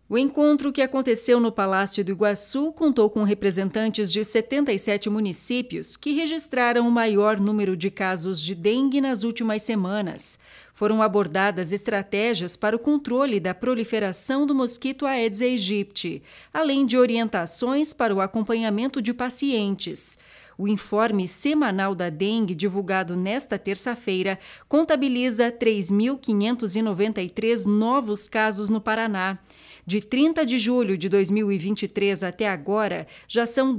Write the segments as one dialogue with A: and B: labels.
A: O encontro, que aconteceu no Palácio do Iguaçu, contou com representantes de 77 municípios que registraram o maior número de casos de dengue nas últimas semanas. Foram abordadas estratégias para o controle da proliferação do mosquito Aedes aegypti, além de orientações para o acompanhamento de pacientes. O informe semanal da dengue, divulgado nesta terça-feira, contabiliza 3.593 novos casos no Paraná. De 30 de julho de 2023 até agora, já são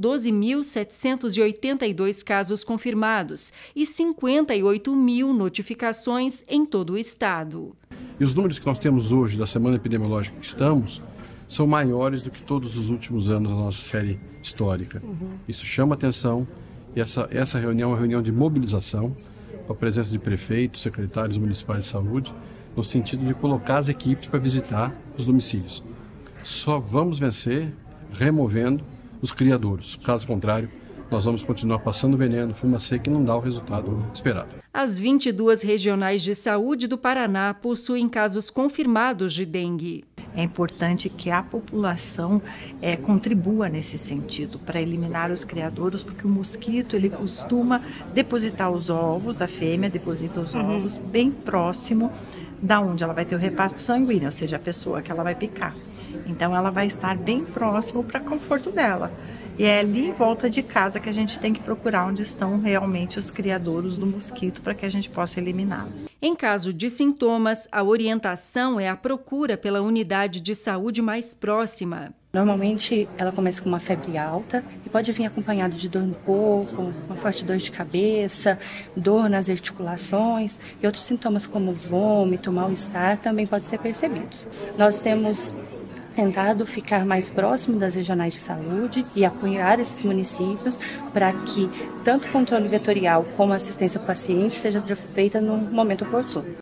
A: 12.782 casos confirmados e 58 mil notificações em todo o estado.
B: E os números que nós temos hoje da semana epidemiológica que estamos são maiores do que todos os últimos anos da nossa série histórica. Isso chama atenção e essa reunião é uma reunião de mobilização, com a presença de prefeitos, secretários municipais de saúde, no sentido de colocar as equipes para visitar os domicílios. Só vamos vencer removendo os criadouros. Caso contrário, nós vamos continuar passando veneno, fumacê, que não dá o resultado esperado.
A: As 22 regionais de saúde do Paraná possuem casos confirmados de dengue.
C: É importante que a população contribua nesse sentido, para eliminar os criadouros, porque o mosquito ele costuma depositar os ovos, a fêmea deposita os ovos bem próximo da onde ela vai ter o repasto sanguíneo, ou seja, a pessoa que ela vai picar. Então ela vai estar bem próximo para conforto dela. E é ali em volta de casa que a gente tem que procurar onde estão realmente os criadouros do mosquito para que a gente possa eliminá-los.
A: Em caso de sintomas, a orientação é a procura pela unidade de saúde mais próxima.
D: Normalmente ela começa com uma febre alta e pode vir acompanhada de dor no corpo, uma forte dor de cabeça, dor nas articulações e outros sintomas como vômito, mal-estar também podem ser percebidos. Nós temos tentado ficar mais próximo das regionais de saúde e apoiar esses municípios para que tanto o controle vetorial como a assistência ao paciente seja feita no momento oportuno.